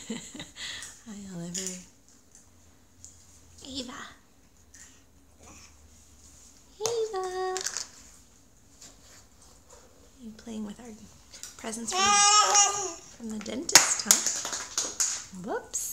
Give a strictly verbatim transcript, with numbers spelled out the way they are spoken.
Hi, Oliver. Ava. Ava. Are you playing with our presents from the, from the dentist, huh? Whoops.